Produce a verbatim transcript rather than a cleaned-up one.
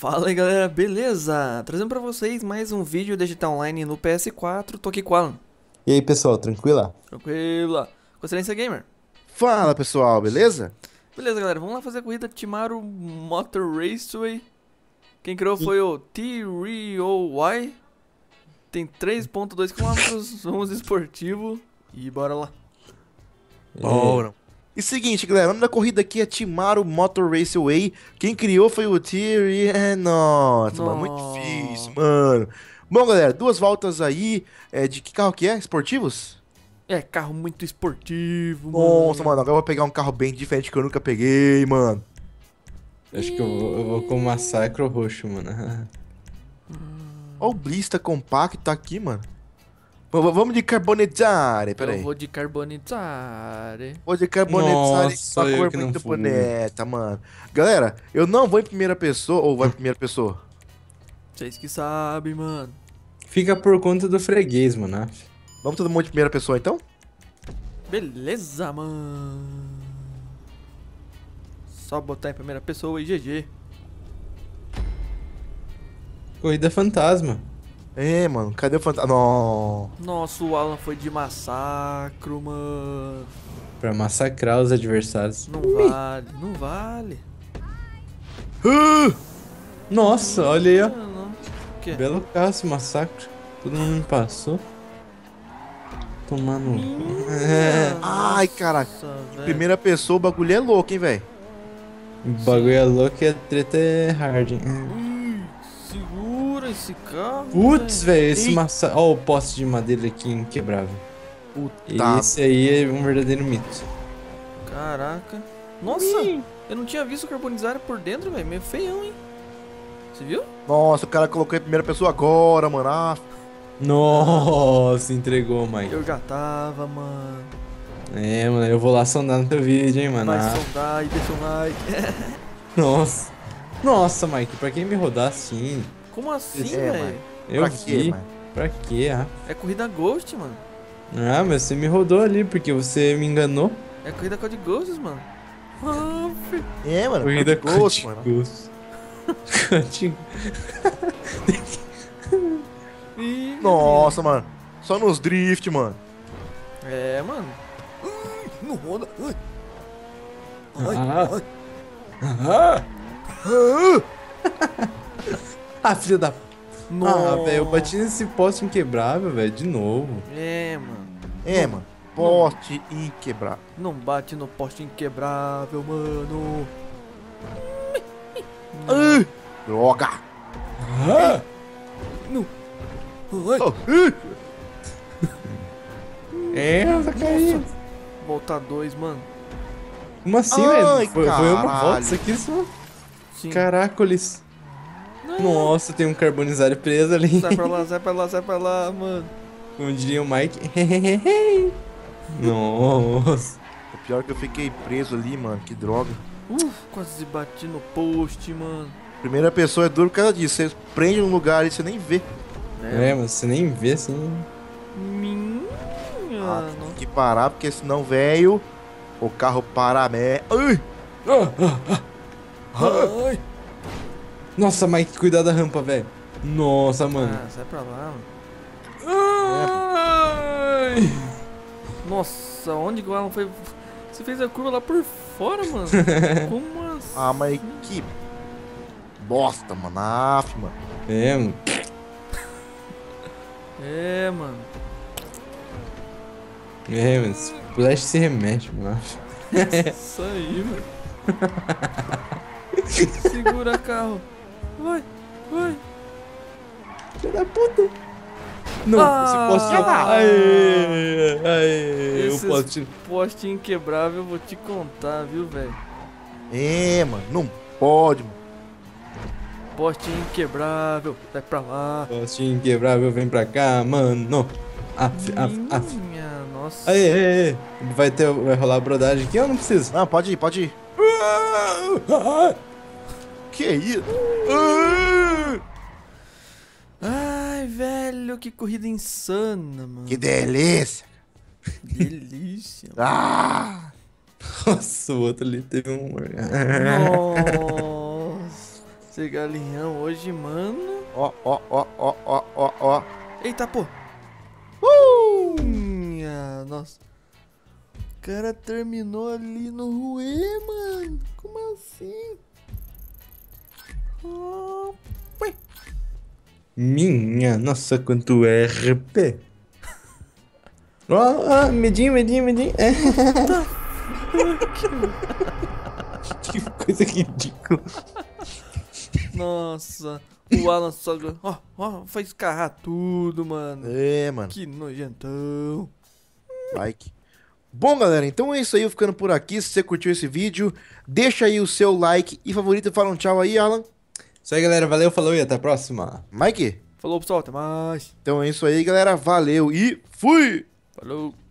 Fala aí galera, beleza? Trazendo pra vocês mais um vídeo de G T A Online no P S quatro, tô aqui com o Alan. E aí, pessoal, tranquila? Tranquila. Com Excelência Gamer. Fala, pessoal, beleza? Beleza galera, vamos lá fazer a corrida Timaru Motor Raceway. Quem criou foi o T R O Y. Tem três ponto dois quilômetros, vamos esportivo e bora lá. Bora. E seguinte, galera, o nome da corrida aqui é Timaru Motor Raceway. Quem criou foi o Thierry. É, nossa, mano, muito Nossa. difícil, mano. Bom, galera, duas voltas aí. É, de que carro que é? Esportivos? É, carro muito esportivo, Nossa, mano. mano, agora eu vou pegar um carro bem diferente que eu nunca peguei, mano. Acho que eu vou, eu vou com o Massacro Roxo, mano. Ó, o Blista compacto aqui, mano. V- v- Vamos de carbonizare, pera Eu aí. vou de carbonizare. Vou de carbonizare Nossa, com a eu cor que não muito fui. bonita, mano. Galera, eu não vou em primeira pessoa, ou vai em primeira pessoa? Vocês que sabem, mano. Fica por conta do freguês, mano. Vamos todo mundo de primeira pessoa, então? Beleza, mano. Só botar em primeira pessoa e G G. Corrida fantasma. É, mano, cadê o fantasma? Não. Nossa, o Alan foi de massacro, mano. Pra massacrar os adversários. Não vale, não vale. Ah! Nossa, olha aí, ó. Não, não. O quê? Belo carro esse massacre. Todo mundo me passou. Tomando. É. Ai, caraca. Nossa, velho. Primeira pessoa, o bagulho é louco, hein, velho? O bagulho é louco e a treta é hard, hein? Ui, segura esse carro. Putz, velho, esse Ih. massacre. Ó, o poste de madeira aqui inquebrável. Puta. Esse aí é um verdadeiro mito. Caraca. Nossa, eu não tinha visto o carbonizar por dentro, velho. Meio feião, hein? Você viu? Nossa, o cara colocou em primeira pessoa agora, mano. Ah, Nossa, entregou, Mike. Eu já tava, mano. É, mano, eu vou lá sondar no teu vídeo, hein, mano. Vai Ah, sondar e deixa um like. nossa. Nossa, Mike, pra quem me rodar assim? Como assim, É, velho? mano. Eu pra vi. quê, mano? Pra quê? Ah? É corrida Ghost, mano. ah, mas você me rodou ali porque você me enganou. É corrida Code Ghosts, mano. Ah, fi- É, mano, Corrida Code Ghost, mano. Ghost. Code- Ih, Nossa, mano. Só nos drift, mano. É, mano. Ai, não roda. Ai. Ai, Ah. ai. Ah! Ah, filho da. Ah, Nossa. velho, eu bati nesse poste inquebrável, velho, de novo. É, mano. É, mano. Poste inquebrável. Não bate no poste inquebrável, mano. Ah, droga. Ah! Não. Ai. Oh, ah. É, tá caindo. Voltar dois, mano. Como assim, Ai, velho? Foi, foi uma caralho. volta isso aqui só. Sim. Caracoles. Não. Nossa, tem um carbonizado preso ali. Sai pra lá, sai pra lá, sai pra lá, mano. Como diria o Mike. Nossa. O pior é que eu fiquei preso ali, mano. Que droga. Uf, quase bati no poste, mano. Primeira pessoa é duro por causa disso. Você prende num lugar e você nem vê. É, mas você nem vê assim. Minha. Ah, tem não. que parar, porque senão, velho, o carro para me... Ai! Ai. Nossa, Mike, cuidado da rampa, velho. Nossa, mano. Ah, sai pra lá, mano. Ai. Nossa, onde que o Alan foi? Você fez a curva lá por fora, mano. Como assim? Ah, mas que bosta, mano. Aff, mano. É, mano. É, mano. É, mano. Splash se remexe, mano. Isso aí, mano. Segura carro. Vai, vai. Filho da puta. Não, Ah. esse poste. Aê, aê, Esse o poste. poste inquebrável eu vou te contar, viu, velho? É, mano. Não pode, mano. Poste inquebrável, vai pra lá. Poste inquebrável, vem pra cá, mano. Af, af, af. Minha, nossa. Aê, aê, aê. Vai, ter, vai rolar a brodagem aqui ou não precisa? Não, pode ir, pode ir. Que isso? Ah, Ai, velho, que corrida insana, mano. que delícia. delícia. Ah! Nossa, o outro ali teve um. Nossa. Esse galinhão hoje, mano. Ó, ó, ó, ó, ó, ó, ó. Eita, pô. Uh! Minha, nossa. O cara terminou ali no Ruê, mano. Como assim? Oh, ué. Minha, nossa, quanto R P. Ó, ó, medinho, medinho, medinho. É. Que coisa ridícula. Nossa. O Alan só... Ó, ó, foi escarrar tudo, mano. É, mano. Que nojentão. Like. Bom, galera, então é isso aí, eu ficando por aqui. Se você curtiu esse vídeo, deixa aí o seu like e favorito. Fala um tchau aí, Alan. Isso aí, galera. Valeu, falou e até a próxima. Mike? Falou, pessoal. Até mais. Então é isso aí, galera. Valeu e fui! Falou.